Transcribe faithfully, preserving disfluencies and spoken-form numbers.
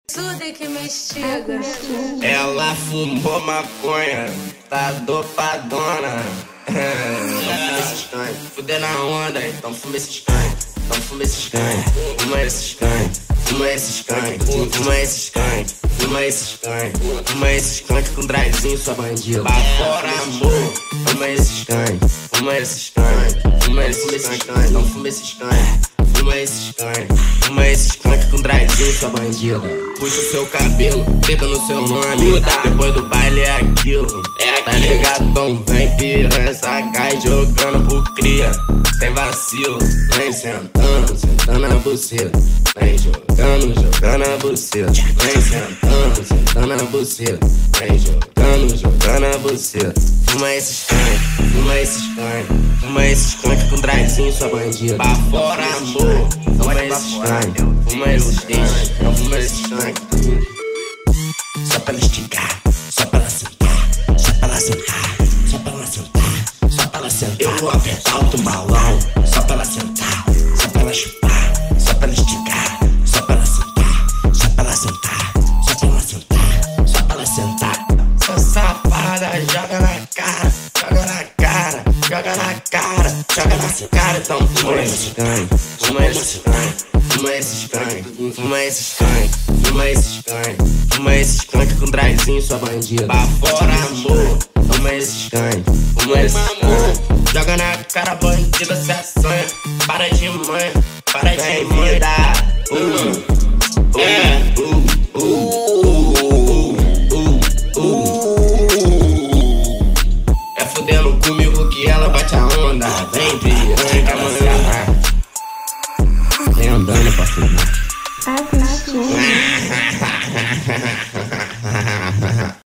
Svddkn me estiga. Ela fumou maconha, tá dopadona. Então fume esse skunk, fuder na onda, então fume esse skunk. Então fume esse skunk, fuma esse skunk, fuma esse skunk, fuma esse skunk, fuma esse skunk, fuma esse skunk com Dryzin, sua bandida. Pra fora, amor, fuma esse skunk, fuma esse skunk, fuma esse skunk, então fume esse skunk. Fuma esse skunk, fuma esse skunk com Dryzin, sua bandida. Puxa o seu cabelo, dedo no seu nome. Depois do baile é aquilo, tá ligado? Então vem piranha, sacar jogando pro cria. Sem vacilo, vem sentando, sentando na buceta. Vem jogando, jogando a buceta. Vem sentando, sentando na buceta. Vem jogando, jogando a buceta. Fuma esse skunk, fuma esse skunk, fuma esse skunk com Dryzin, sua bandida. Pra fora, amor, fuma esse skunk, fuma esse skunk, fuma esse skunk. Só pra ela esticar, só pra ela sentar, só pra ela sentar, só pra ela sentar, só pra ela sentar. Eu vou apertar o balão, só pra ela sentar, só pra ela chupar, só pra ela esticar, só pra ela sentar, só pra ela sentar, só pra ela sentar, só pra ela sentar. Sua safada, joga na cara, joga na cara, joga na cara, joga na cara. Então fuma esse skunk, fuma esse skunk, fuma esse skunk, fuma esse skunk, fuma esse skunk, fuma esse skunk com Dryzin, sua bandida. Pra fora, amor, fuma esse skunk, fuma esse skunk. Joga na cara, bandida, se assanha. Para de mãe, para de me dar. Uh, uh, uh, uh.